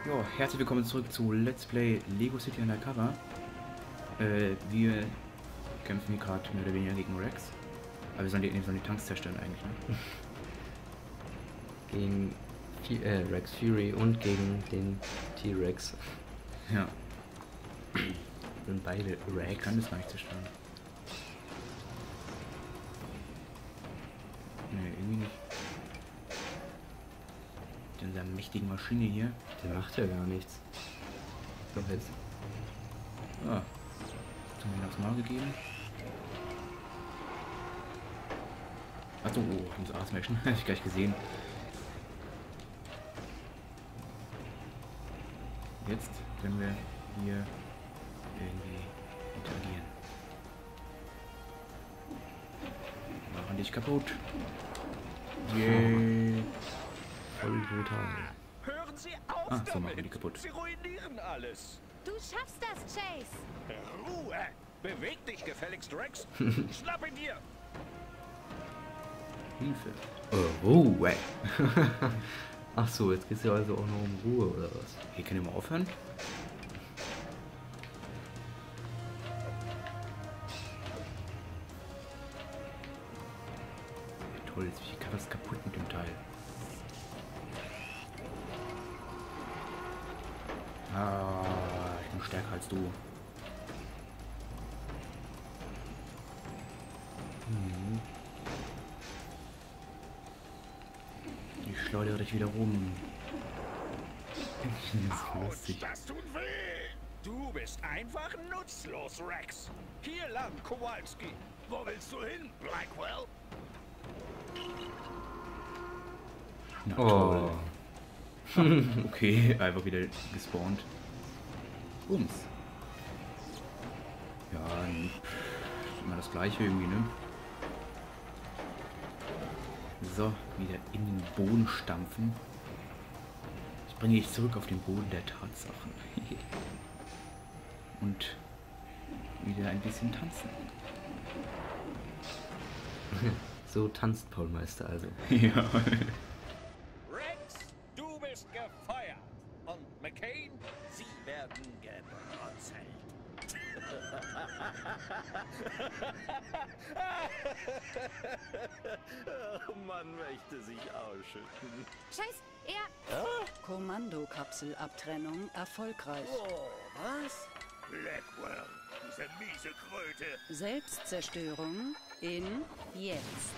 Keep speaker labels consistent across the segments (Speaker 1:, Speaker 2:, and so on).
Speaker 1: Jo, herzlich willkommen zurück zu Let's Play Lego City Undercover. Wir kämpfen hier gerade mehr oder weniger gegen Rex. Aber wir sollen die Tanks zerstören eigentlich, ne?
Speaker 2: Gegen Rex Fury und gegen den T-Rex.
Speaker 1: Ja.
Speaker 2: Sind beide
Speaker 1: Ich
Speaker 2: Rex.
Speaker 1: kann das gar nicht zerstören. Ne, irgendwie nicht. Mit dieser mächtigen Maschine hier.
Speaker 2: Der macht ja gar nichts. So jetzt.
Speaker 1: Ah. Jetzt haben wir ihn aufs Maul gegeben. Achso, oh, ich muss ausmischen. Hab ich gleich gesehen. Jetzt können wir hier irgendwie interagieren. Machen dich kaputt. Yay.
Speaker 2: Voll brutal.
Speaker 3: Hören Sie auf
Speaker 1: Ah, so machen wir die
Speaker 3: damit!
Speaker 1: kaputt.
Speaker 3: Sie ruinieren alles!
Speaker 4: Du schaffst das, Chase.
Speaker 3: Ruhe! Beweg dich gefälligst, Rex! Schnapp ihn dir!
Speaker 1: Hilfe.
Speaker 2: Oh, ey. Ach so, jetzt geht's ja also auch noch um Ruhe oder was?
Speaker 1: Hier können wir mal aufhören. Toll, jetzt bin ich was kaputt mit dem Teil. Ah, ich bin stärker als du. Ich schleudere dich wieder rum. Das ist
Speaker 3: Autsch,
Speaker 1: lustig.
Speaker 3: das tut weh! Du bist einfach nutzlos, Rex! Hier lang, Kowalski! Wo willst du hin, Blackwell?
Speaker 1: Na
Speaker 2: Oh.
Speaker 1: toll. Okay, einfach wieder gespawnt. Bums. Ja, immer das gleiche irgendwie, ne? So, wieder in den Boden stampfen. Ich bringe dich zurück auf den Boden der Tatsachen. Und wieder ein bisschen tanzen.
Speaker 2: So tanzt Paul Meister also.
Speaker 1: Ja.
Speaker 3: Rex, du bist gefeuert! Und McCain, Sie werden gebrotzelt! Oh, man möchte sich ausschütten.
Speaker 4: Chase, er...
Speaker 5: Kommandokapselabtrennung erfolgreich.
Speaker 3: Oh, was? Blackwell, diese miese Kröte!
Speaker 5: Selbstzerstörung in jetzt.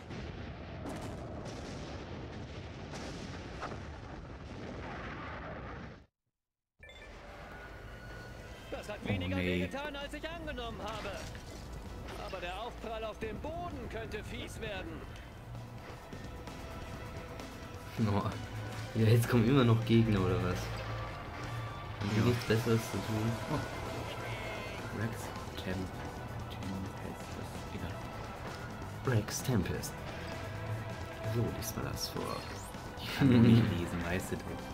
Speaker 6: Das hat weniger
Speaker 1: nee.
Speaker 6: wehgetan, als ich angenommen habe. Aber der Aufprall auf dem Boden könnte fies werden.
Speaker 2: Oh. Ja, jetzt kommen immer noch Gegner oder was? Haben die
Speaker 1: Ja.
Speaker 2: nichts Besseres zu tun?
Speaker 1: Rex Tempest. Egal.
Speaker 2: Rex Tempest. So liest man das vor.
Speaker 1: Ich kann nur nicht lesen, weißt du.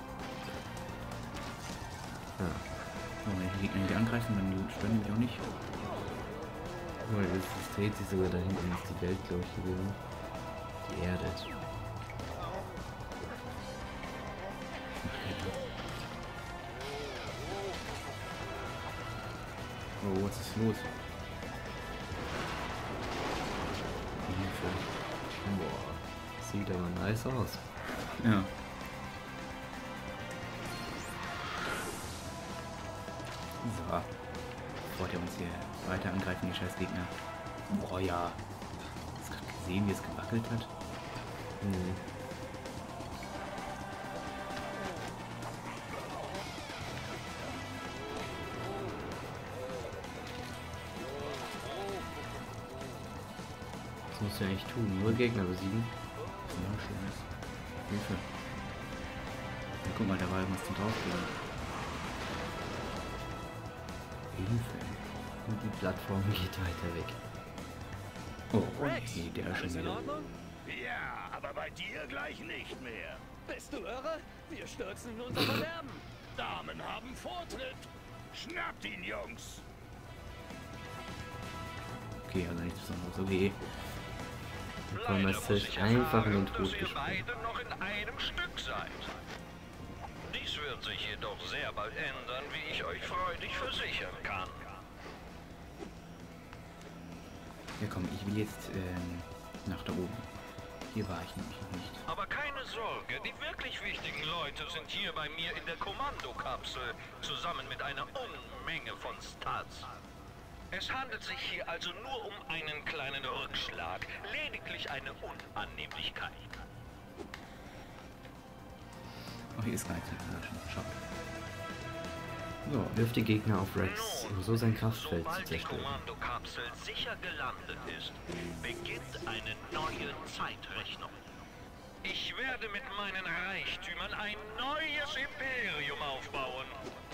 Speaker 2: Ja.
Speaker 1: Oh, wenn die Gegner die angreifen, dann stören die mich auch nicht.
Speaker 2: Guck mal, es dreht sich sogar da hinten, ist die Welt, glaube ich, gewesen. Die Erde.
Speaker 1: Oh, was ist los? Hilfe.
Speaker 2: Boah, sieht aber nice aus.
Speaker 1: Ja. So. Bevor der uns hier weiter angreifen, die scheiß Gegner. Boah, ja. Hast du gerade gesehen, wie es gewackelt hat?
Speaker 2: Mhm. Was musst du eigentlich tun? Nur Gegner besiegen?
Speaker 1: Ja, schönes. Hilfe. Ja, guck mal, da war irgendwas zum draufgehen. Hilfe.
Speaker 2: Und die Plattform geht weiter weg.
Speaker 1: Oh,
Speaker 6: Rex,
Speaker 1: nee, der ist schon
Speaker 6: alles in
Speaker 1: wieder.
Speaker 6: Ordnung?
Speaker 3: Ja, aber bei dir gleich nicht mehr.
Speaker 6: Bist du irre? Wir stürzen in unser Verderben.
Speaker 3: Damen haben Vortritt. Schnappt ihn, Jungs.
Speaker 1: Okay, also nichts Besonderes. Okay.
Speaker 2: Paul Meister ist einfach in den Tod
Speaker 3: dass ihr
Speaker 2: gesprungen.
Speaker 3: beide noch in einem Stück seid. Dies wird sich jedoch doch sehr bald ändern, wie ich euch freudig versichern kann.
Speaker 1: Ja komm, ich will jetzt nach da oben. Hier war ich nämlich noch nicht.
Speaker 3: Aber keine Sorge, die wirklich wichtigen Leute sind hier bei mir in der Kommandokapsel, zusammen mit einer Unmenge von Stats. Es handelt sich hier also nur um einen kleinen Rückschlag, lediglich eine Unannehmlichkeit.
Speaker 1: Oh, hier ist gar nichts mit Flaschen. Schau.
Speaker 2: So, wirft die Gegner auf Rex, um so sein Kraftfeld zu
Speaker 3: Sobald die
Speaker 2: zerstören.
Speaker 3: Kommandokapsel sicher gelandet ist, beginnt eine neue Zeitrechnung. Ich werde mit meinen Reichtümern ein neues Imperium aufbauen.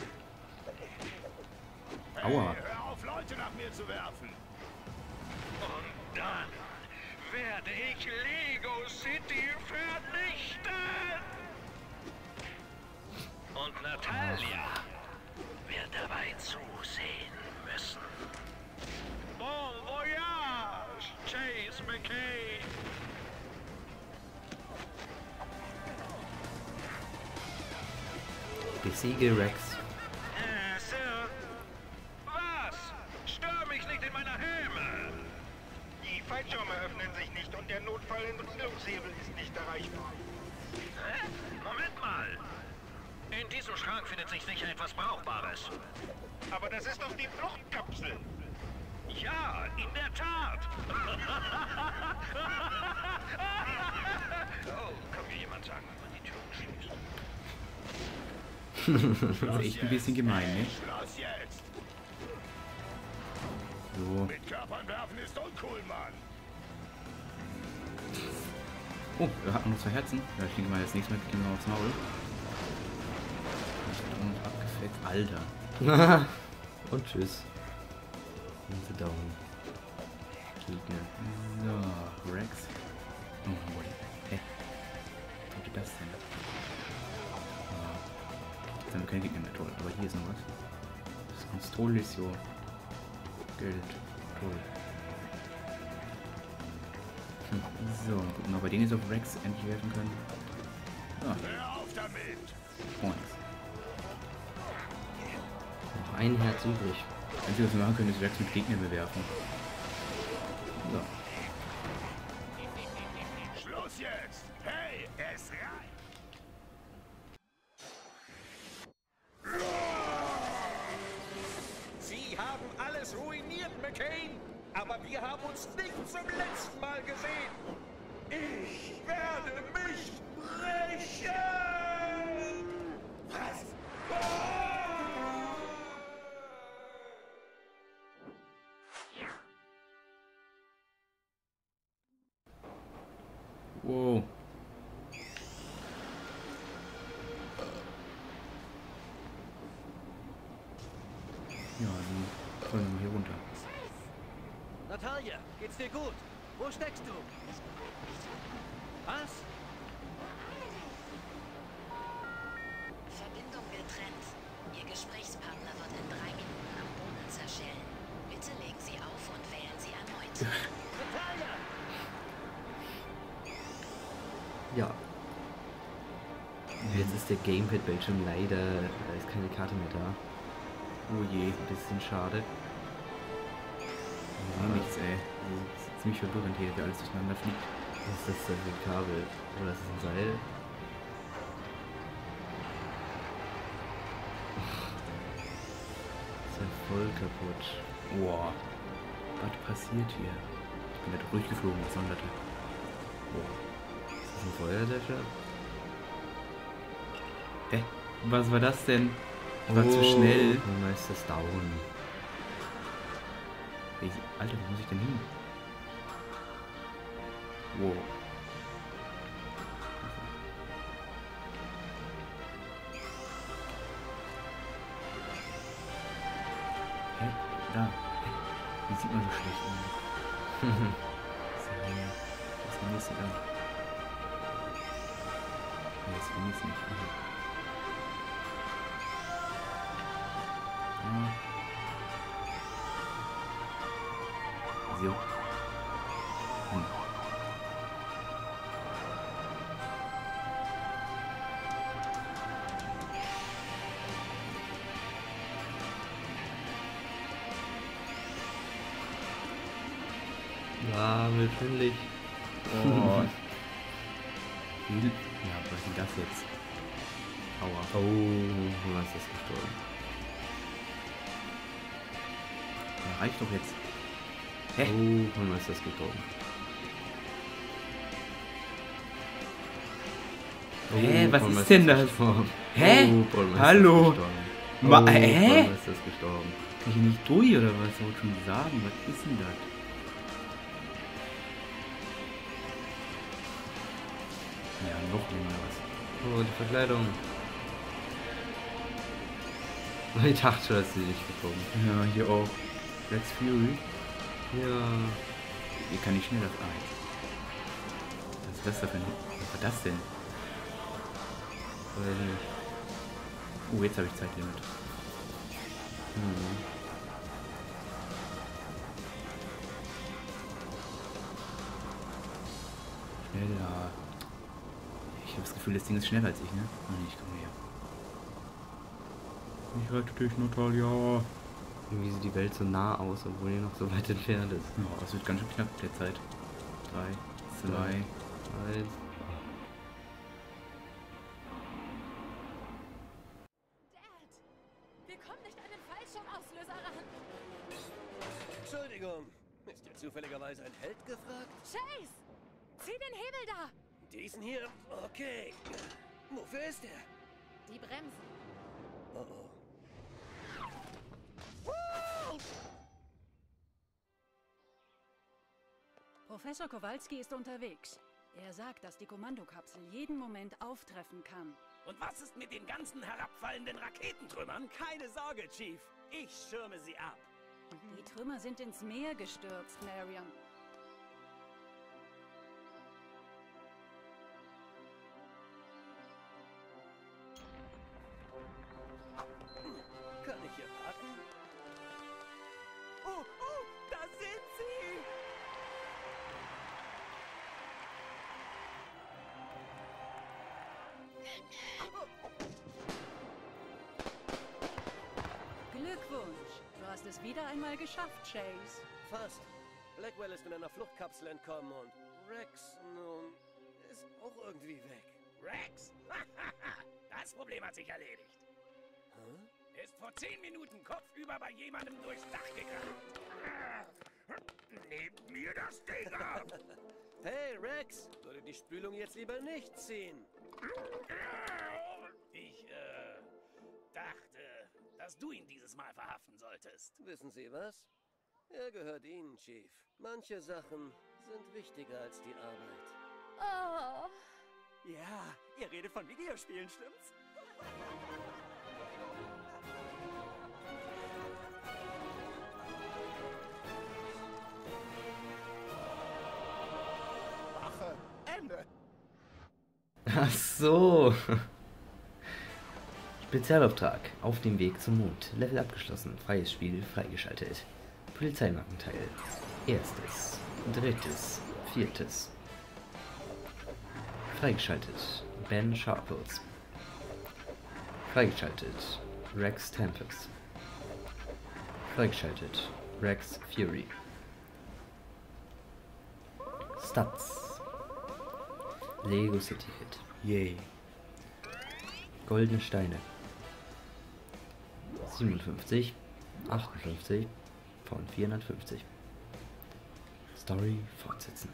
Speaker 1: Aua.
Speaker 3: Hör auf, Leute nach mir zu werfen! Und dann werde ich Lego City vernichten! Und Natalia wird dabei zusehen müssen. Bon voyage, Chase McCain!
Speaker 2: Besiege Rex.
Speaker 3: Sir. Was? Stör mich nicht in meiner Häme!
Speaker 7: Die Fallschirme öffnen sich nicht und der Notfallentrübungshebel ist nicht erreichbar.
Speaker 3: Hä? Moment mal! In diesem Schrank findet sich sicher etwas Brauchbares.
Speaker 7: Aber das ist doch die Fluchtkapsel.
Speaker 3: Ja, in der Tat! Oh, kann mir jemand sagen, wie man die Türen schließt?
Speaker 1: Das ist echt ein bisschen gemein, ne?
Speaker 3: Schluss jetzt!
Speaker 1: So.
Speaker 3: Mit Körpern werfen ist uncool, Mann!
Speaker 1: Oh, wir hatten noch 2 Herzen. Ja, ich denke mal, das nächste Mal gehen wir aufs Maul. Und abgefetzt. Alter.
Speaker 2: Und tschüss. Und sie down. Gegner.
Speaker 1: So, Rex. Oh, hä? Was ist das denn? Jetzt haben wir keine Gegner mehr, toll. Aber hier ist noch was. Das Constolizio. Geld. Toll. So, mal gucken, ob wir den jetzt auf Rex endlich helfen können. Ah,
Speaker 3: Hör auf damit!
Speaker 1: Points.
Speaker 2: Noch ein Herz übrig.
Speaker 1: Das Einzige, was wir machen können, ist Rex mit Gegner bewerfen. So.
Speaker 3: Schluss jetzt! Hey, es reicht! Sie haben alles ruiniert, McCain! Aber wir haben uns nicht zum letzten Mal gesehen! Ich werde mich rächen! Was?
Speaker 1: Wow. Ja, dann fallen wir hier runter.
Speaker 6: Natalia, geht's dir gut? Wo steckst du? Was?
Speaker 8: Verbindung getrennt. Ihr Gesprächspartner wird in 3 Minuten am Boden zerschellen. Bitte legen Sie auf und wählen Sie erneut.
Speaker 6: Natalia!
Speaker 2: Ja. Jetzt ist der Gamepad-Bildschirm leider, da ist keine Karte mehr da.
Speaker 1: Oh je.
Speaker 2: Ein bisschen schade.
Speaker 1: Ja, nichts, ey. Also, das ist ziemlich verwirrend hier, wie alles durcheinander fliegt.
Speaker 2: Was ist das denn für ein Kabel? Oder ist das ein Seil? Ist ja voll kaputt.
Speaker 1: Boah. Was passiert hier? Ich bin da durchgeflogen, das Sonderte. Boah.
Speaker 2: Ist das ein Feuerdächer?
Speaker 1: Hä? Was war das denn? War zu schnell.
Speaker 2: Mein Meister ist down.
Speaker 1: Alter, wo muss ich denn hin? Wow. Hä? Da. Hä? Wie sieht man so schlecht aus? Das ist der nächste da. Nee, das will ich nicht. Ja. So.
Speaker 2: Schwindelig.
Speaker 1: Oh. Ja, was ist denn das jetzt? Aua.
Speaker 2: Oh, was ist gestorben?
Speaker 1: Ja, reicht doch jetzt. Hä?
Speaker 2: Oh, was ist das gestorben?
Speaker 1: Hä, was
Speaker 2: Paul
Speaker 1: ist
Speaker 2: Meister
Speaker 1: denn das?
Speaker 2: gestorben.
Speaker 1: Hä?
Speaker 2: Oh, Paul Meister
Speaker 1: Hallo?
Speaker 2: ist gestorben.
Speaker 1: Ma-
Speaker 2: Paul
Speaker 1: hä?
Speaker 2: Meister ist gestorben.
Speaker 1: Kann ich hier nicht durch oder was? Ich wollte schon sagen, was ist denn das? Ja, noch länger was.
Speaker 2: Oh, die Verkleidung. Ich dachte schon, dass sie nicht gekommen.
Speaker 1: Ja, hier auch. Rex Fury.
Speaker 2: Ja.
Speaker 1: Hier kann ich schnell das ein. Was ist das da für ein... Was war das denn?
Speaker 2: Weiß nicht.
Speaker 1: Oh, jetzt habe ich Zeitlimit. Schneller. Ich habe das Gefühl, das Ding ist schneller als ich, ne? Oh nee, ich komme her. Ich rette dich, Natalia.
Speaker 2: Irgendwie sieht die Welt so nah aus, obwohl die noch so weit entfernt ist.
Speaker 1: Ja, es wird ganz schön knapp mit der Zeit. 3, 2...
Speaker 2: 1.
Speaker 4: Dad, wir kommen nicht an den Fallschirmauslöser ran.
Speaker 6: Entschuldigung, ist ja zufälligerweise ein Held gefragt?
Speaker 4: Chase, zieh den Hebel da.
Speaker 6: Diesen hier? Okay. Wofür ist er?
Speaker 4: Die Bremsen.
Speaker 6: Oh oh.
Speaker 5: Professor Kowalski ist unterwegs. Er sagt, dass die Kommandokapsel jeden Moment auftreffen kann.
Speaker 9: Und was ist mit den ganzen herabfallenden Raketentrümmern? Keine Sorge, Chief. Ich schirme sie ab.
Speaker 5: Die Trümmer sind ins Meer gestürzt, Marion.
Speaker 6: Kann ich hier parken?
Speaker 9: Oh, da sind sie!
Speaker 5: Glückwunsch! Du hast es wieder einmal geschafft, Chase.
Speaker 6: Fast. Blackwell ist in einer Fluchtkapsel entkommen und Rex, nun, ist auch irgendwie weg.
Speaker 9: Rex? Das Problem hat sich erledigt.
Speaker 6: Hä?
Speaker 9: Ist vor 10 Minuten kopfüber bei jemandem durchs Dach gekracht. Nehmt mir das Ding ab!
Speaker 6: Hey, Rex! Würde die Spülung jetzt lieber nicht ziehen?
Speaker 9: Ich, dachte, dass du ihn dieses Mal verhaften solltest.
Speaker 6: Wissen Sie was? Er gehört Ihnen, Chief. Manche Sachen sind wichtiger als die Arbeit.
Speaker 4: Oh.
Speaker 9: Ja, ihr redet von Videospielen, stimmt's? Wache, Ende.
Speaker 2: Ach so. Spezialauftrag. Auf dem Weg zum Mond. Level abgeschlossen. Freies Spiel freigeschaltet. Polizeimarkenteil. Erstes. Drittes. Viertes. Freigeschaltet. Ben Sharples. Freigeschaltet. Rex Tempest. Freigeschaltet. Rex Fury. Stats. Lego City Hit.
Speaker 1: Yay.
Speaker 2: Goldene Steine. 57, 58 von 450. Story fortsetzen.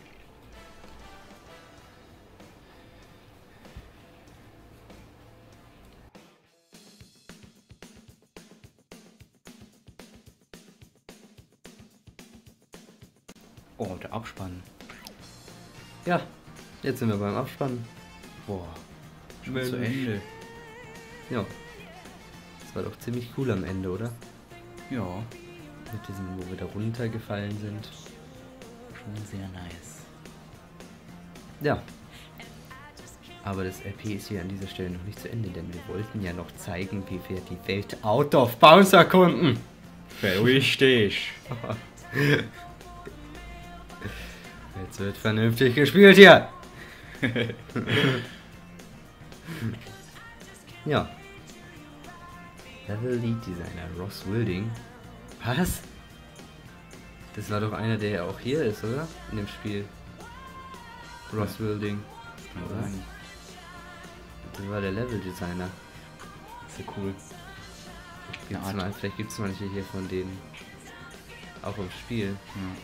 Speaker 1: Oh, der Abspann.
Speaker 2: Ja, jetzt sind wir beim Abspann.
Speaker 1: Boah. Schon zu Ende.
Speaker 2: Ja. Das war doch ziemlich cool am Ende, oder?
Speaker 1: Ja.
Speaker 2: Mit diesem, wo wir da runtergefallen sind.
Speaker 1: Schon sehr nice.
Speaker 2: Ja. Aber das RP ist hier an dieser Stelle noch nicht zu Ende, denn wir wollten ja noch zeigen, wie wir die Welt out of bounds erkunden.
Speaker 1: Richtig.
Speaker 2: Jetzt wird vernünftig gespielt hier. Ja. Level Lead Designer Ross Wilding. Was? Das war doch einer, der ja auch hier ist, oder? In dem Spiel. Ross Wilding.
Speaker 1: Kann sein.
Speaker 2: Das war der Level-Designer.
Speaker 1: Sehr cool.
Speaker 2: Vielleicht gibt es manche hier von denen auch im Spiel.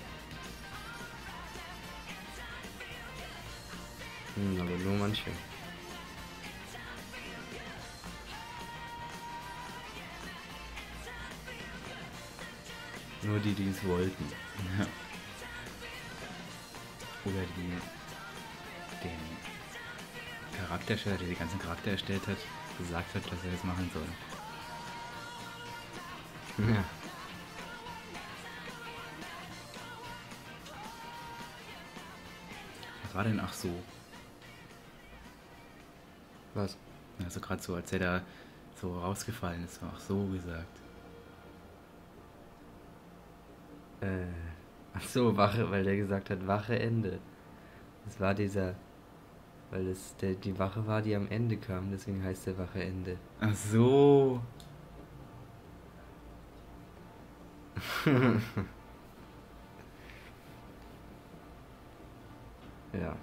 Speaker 1: Ja.
Speaker 2: Aber nur manche. Nur die es wollten.
Speaker 1: Ja. Oder die den Charaktersteller, der die ganzen Charakter erstellt hat, gesagt hat, dass er das machen soll.
Speaker 2: Ja.
Speaker 1: Was war denn ach so?
Speaker 2: Was?
Speaker 1: Also gerade so, als er da so rausgefallen ist, war ach so gesagt.
Speaker 2: Ach so, Wache, weil der gesagt hat, Wache Ende. Das war dieser, weil das die Wache war, die am Ende kam, deswegen heißt der Wache Ende.
Speaker 1: Ach so.
Speaker 2: Ja.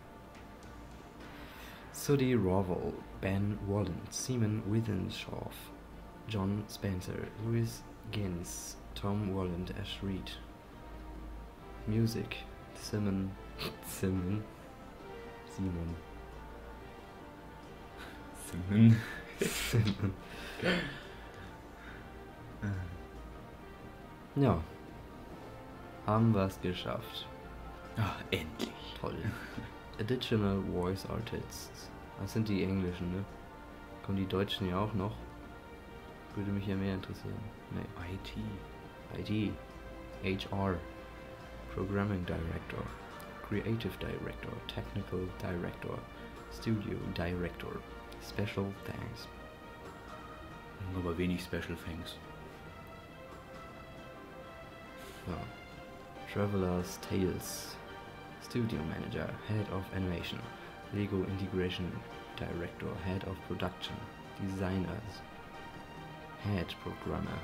Speaker 2: Suddy Rovell, Ben Wallen, Simon Withenshaw, John Spencer, Louis Gins, Tom Walland, Ash Reed. Music, Simon. Ja. Haben wir es geschafft.
Speaker 1: Ach, endlich.
Speaker 2: Toll. Additional Voice Artists. Das sind die englischen, ne? Kommen die deutschen ja auch noch? Würde mich ja mehr interessieren. Nee. IT. HR. Programming Director. Creative Director. Technical Director. Studio Director. Special Thanks.
Speaker 1: Aber wenig Special Thanks.
Speaker 2: So. Traveler's Tales. Studio Manager, Head of Animation, Lego Integration Director, Head of Production, Designers, Head Programmer,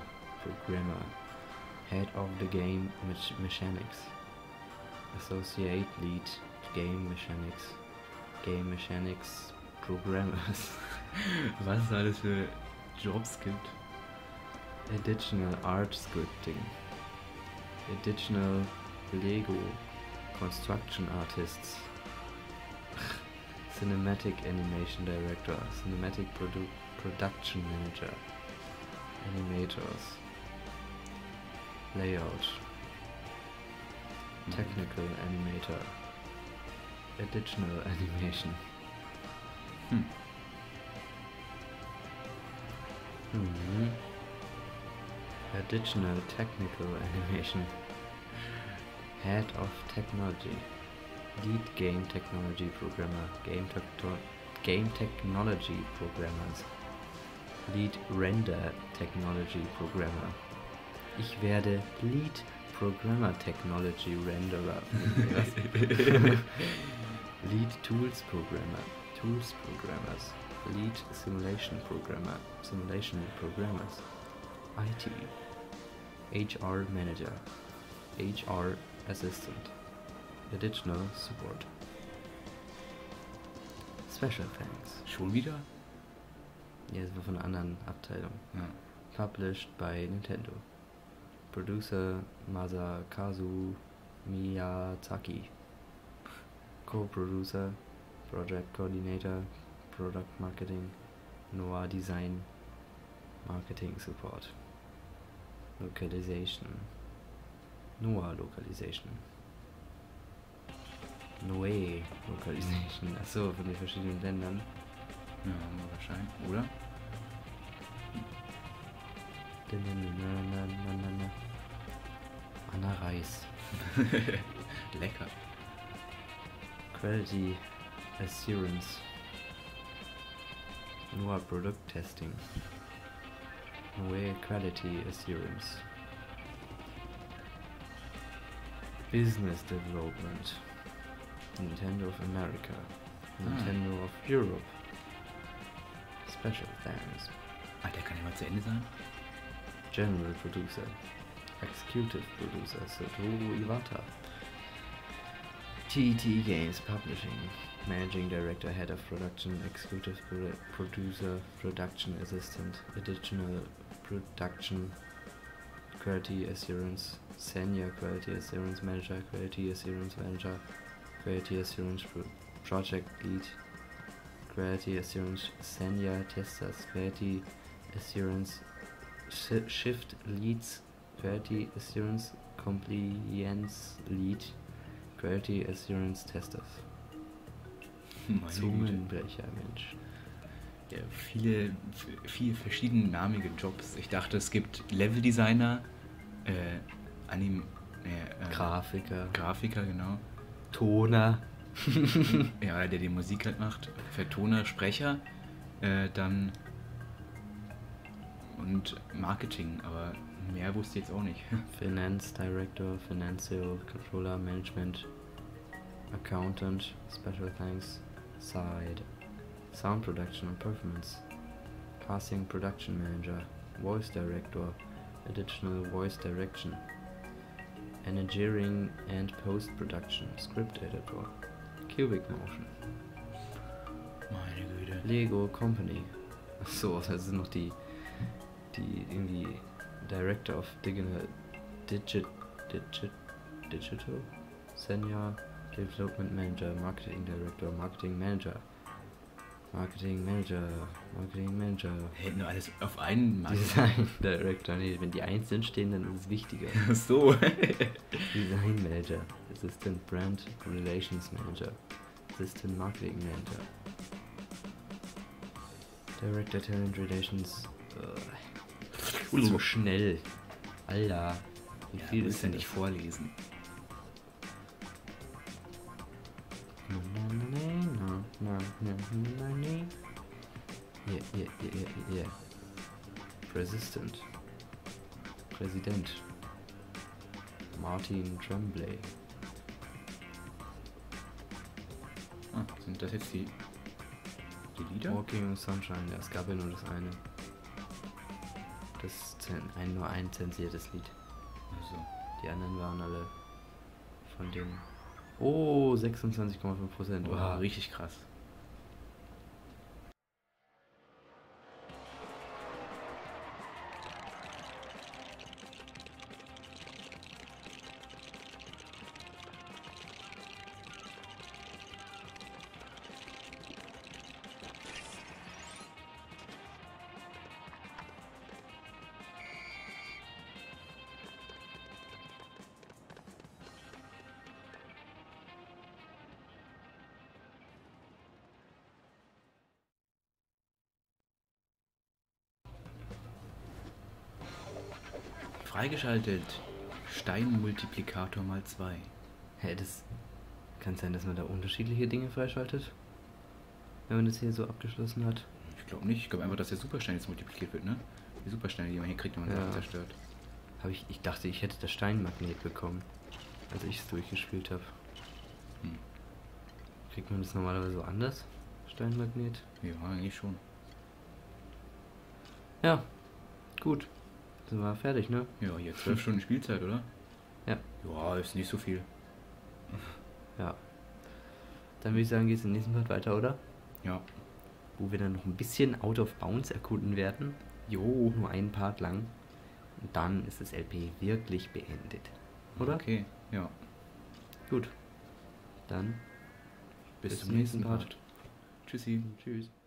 Speaker 2: Head of the Game Mechanics, Associate Lead Game Mechanics, Programmers.
Speaker 1: Was es alles für Jobs gibt.
Speaker 2: Additional Art Scripting, Additional Lego Construction Artists, Cinematic Animation Director, Cinematic Production Manager, Animators, Layout, Technical Animator, Additional Animation. Additional Technical Animation. Head of Technology, Lead Game Technology Programmer, Game Technology Programmers, Lead Render Technology Programmer. Ich werde Lead Programmer Technology Renderer. Lead Tools Programmer, Tools Programmers, Lead Simulation Programmer, Simulation Programmers, IT, HR Manager, HR Assistant, Additional Support. Special Thanks.
Speaker 1: Schon wieder?
Speaker 2: Ja, das war von einer anderen Abteilung.
Speaker 1: Ja.
Speaker 2: Published by Nintendo. Producer Masakazu Miyazaki. Co-Producer, Project Coordinator, Product Marketing, Noah Design, Marketing Support. Localization. Noah Localization. Noé Localization. Achso, von den verschiedenen Ländern.
Speaker 1: Ja, wahrscheinlich, oder?
Speaker 2: Anna Reis.
Speaker 1: Lecker.
Speaker 2: Quality Assurance. Noah Product Testing. Noé Quality Assurance. Business Development. Nintendo of America. Nintendo of Europe. Special Thanks.
Speaker 1: Ah, der kann ja mal zu Ende sein.
Speaker 2: General Producer. Executive Producer Satoru Iwata. TT Games Publishing. Managing Director, Head of Production, Executive Producer, Production Assistant, Additional Production, Quality Assurance, Senior Quality Assurance Manager, Quality Assurance Manager, Quality Assurance Project Lead, Quality Assurance Senior Testers, Quality Assurance Shift Leads, Quality Assurance Compliance Lead, Quality Assurance Testers. Zungenbrecher, Mensch.
Speaker 1: Ja, viele verschiedennamige Jobs. Ich dachte, es gibt Leveldesigner,
Speaker 2: Grafiker,
Speaker 1: genau.
Speaker 2: Toner.
Speaker 1: Ja, der die Musik halt macht. Vertoner, Sprecher, dann und Marketing, aber mehr wusste ich jetzt auch nicht.
Speaker 2: Finance Director, Financial Controller, Management, Accountant, Special Thanks, Side, Sound Production and Performance, Casting Production Manager, Voice Director, Additional Voice Direction, Engineering and Post-Production, Script Editor, Cubic Motion.
Speaker 1: Meine Güte.
Speaker 2: Lego Company. Achso, das sind noch die irgendwie Director of Digital Senior Development Manager, Marketing Director, Marketing Manager.
Speaker 1: Hält nur alles auf einen Mann.
Speaker 2: Design Director, nee, wenn die einzeln stehen, dann ist es wichtiger.
Speaker 1: So.
Speaker 2: Design Manager, Assistant Brand Relations Manager, Assistant Marketing Manager, Director Talent Relations. So schnell. Alter, wie viel ist denn
Speaker 1: nicht vorlesen?
Speaker 2: Yeah. Präsident. Martin Tremblay.
Speaker 1: Ah, sind das jetzt die Lieder?
Speaker 2: Walking on Sunshine, ja, es gab ja nur das eine. Das ist nur ein zensiertes Lied.
Speaker 1: Also.
Speaker 2: Die anderen waren alle von den... Oh, 26,5%.
Speaker 1: Wow, richtig krass. Freigeschaltet. Steinmultiplikator mal 2.
Speaker 2: Hä, das kann sein, dass man da unterschiedliche Dinge freischaltet? Wenn man das hier so abgeschlossen hat?
Speaker 1: Ich glaube nicht. Ich glaube einfach, dass der Superstein jetzt multipliziert wird, ne? Die Supersteine, die man hier kriegt, wenn man Sachen zerstört.
Speaker 2: Ich dachte, ich hätte das Steinmagnet bekommen, als ich es durchgespielt habe. Kriegt man das normalerweise so anders? Steinmagnet?
Speaker 1: Ja, eigentlich schon.
Speaker 2: Ja, gut. Sind wir fertig, ne?
Speaker 1: Ja, hier 12 Stunden Spielzeit, oder?
Speaker 2: Ja.
Speaker 1: Ja, ist nicht so viel.
Speaker 2: Ja. Dann würde ich sagen, geht's im nächsten Part weiter, oder?
Speaker 1: Ja.
Speaker 2: Wo wir dann noch ein bisschen Out of Bounds erkunden werden. Jo, nur einen Part lang. Und dann ist das LP wirklich beendet. Oder?
Speaker 1: Okay, ja.
Speaker 2: Gut. Dann
Speaker 1: bis zum nächsten Part.
Speaker 2: Tschüssi. Tschüss.